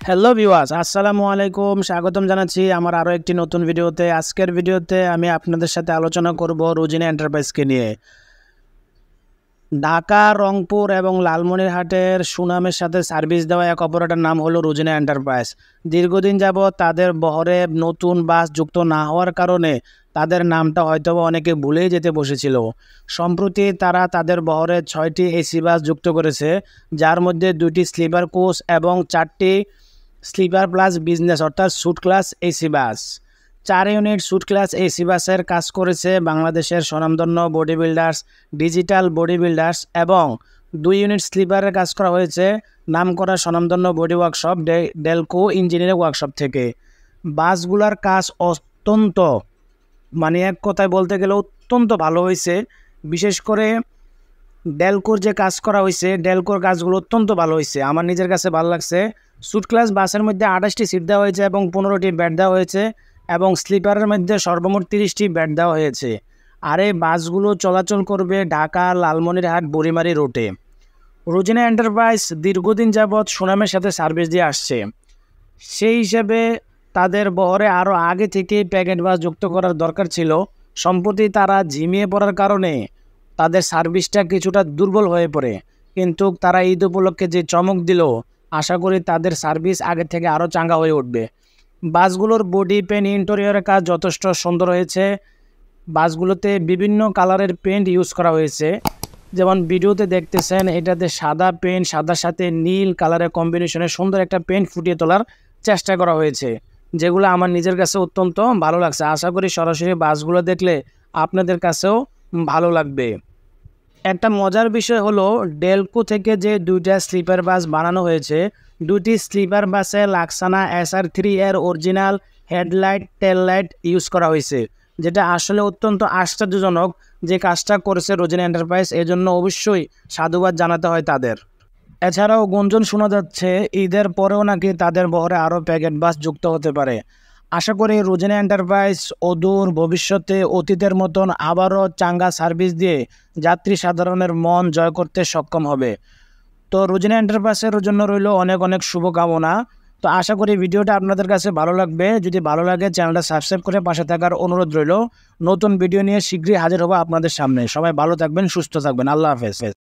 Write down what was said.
Hello viewers, আসসালামু আলাইকুম। স্বাগতম জানাচ্ছি আমার আরও একটি নতুন ভিডিওতে। আজকের ভিডিওতে আমি আপনাদের সাথে আলোচনা করব রুজিনা এন্টারপ্রাইজকে নিয়ে। ঢাকা, রংপুর এবং লালমনিরহাটের সুনামের সাথে সার্ভিস দেওয়া এক অপারেটর নাম হলো রুজিনা এন্টারপ্রাইজ। দীর্ঘদিন যাবৎ তাদের বহরে নতুন বাস যুক্ত না হওয়ার কারণে তাদের নামটা হয়তোবা অনেকে ভুলেই যেতে বসেছিল। সম্প্রতি তারা তাদের বহরে 6টি এসি বাস যুক্ত করেছে, যার মধ্যে 2টি স্লিপার কোচ এবং 4টি স্লিপার প্লাস বিজনেস অর্থাৎ suite class AC bus. 4 unit suite class AC বাসের কাজ করেছে বাংলাদেশের স্বনামধন্য body builders, digital body builders এবং 2 ইউনিট স্লিপারের কাজ করা হয়েছে নামকরা স্বনামধন্য body workshop Delco engineering workshop থেকে। বাসগুলার কাজ অত্যন্ত এক কথায় বলতে গেলে অত্যন্ত ভালো হয়েছে। বিশেষ করে ডেলকোর যে কাজ করা হয়েছে, ডেলকোর কাজগুলো অত্যন্ত ভালো হয়েছে, আমার নিজের কাছে ভালো লাগছে। স্যুট ক্লাস বাসের মধ্যে 28টি সিট দেওয়া হয়েছে এবং 15টি বেড দেওয়া হয়েছে এবং স্লিপারের মধ্যে সর্বমোট 30টি বেড দেওয়া হয়েছে। আর এই বাসগুলো চলাচল করবে ঢাকা, লালমনিরহাট, বুড়িমারি রুটে। রুজিনা এন্টারপ্রাইজ দীর্ঘদিন যাবৎ সুনামের সাথে সার্ভিস দিয়ে আসছে। সেই হিসেবে তাদের বহরে আরও আগে থেকে প্যাকেট বাস যুক্ত করার দরকার ছিল। সম্প্রতি তারা ঝিমিয়ে পড়ার কারণে তাদের সার্ভিসটা কিছুটা দুর্বল হয়ে পড়ে, কিন্তু তারা ঈদ উপলক্ষে যে চমক দিল, আশা করি তাদের সার্ভিস আগে থেকে আরও চাঙ্গা হয়ে উঠবে। বাসগুলোর বডি পেন্ট, ইন্টেরিয়রের কাজ যথেষ্ট সুন্দর হয়েছে। বাসগুলোতে বিভিন্ন কালারের পেন্ট ইউজ করা হয়েছে, যেমন ভিডিওতে দেখতেছেন এটাতে সাদা পেন্ট, সাদার সাথে নীল কালারের কম্বিনেশনে সুন্দর একটা পেন্ট ফুটিয়ে তোলার চেষ্টা করা হয়েছে, যেগুলো আমার নিজের কাছে অত্যন্ত ভালো লাগছে। আশা করি সরাসরি বাসগুলো দেখলে আপনাদের কাছেও ভালো লাগবে। একটা মজার বিষয় হলো ডেলকো থেকে যে 2টা স্লিপার বাস বানানো হয়েছে, 2টি স্লিপার বাসে লাক্সানা SR3 এর original headlight, tail light use করা হয়েছে, যেটা আসলে অত্যন্ত আশ্চর্যজনক যে কাজটা করেছে রুজিনা এন্টারপ্রাইজ। এজন্য অবশ্যই সাধুবাদ জানাতে হয় তাদের। এছাড়াও গুঞ্জন শোনা যাচ্ছে ঈদের পরেও নাকি তাদের বহরে আরও প্যাকেট বাস যুক্ত হতে পারে। আশা করি রুজিনা এন্টারপ্রাইজ অদূর ভবিষ্যতে অতীতের মতন আবারও চাঙ্গা সার্ভিস দিয়ে যাত্রী সাধারণের মন জয় করতে সক্ষম হবে। তো রুজিনা এন্টারপ্রাইজের জন্য রইল অনেক অনেক শুভকামনা। তো আশা করি ভিডিওটা আপনাদের কাছে ভালো লাগবে। যদি ভালো লাগে চ্যানেলটা সাবস্ক্রাইব করে পাশে থাকার অনুরোধ রইল। নতুন ভিডিও নিয়ে শীঘ্রই হাজির হবো আপনাদের সামনে। সবাই ভালো থাকবেন, সুস্থ থাকবেন। আল্লাহ হাফেজ।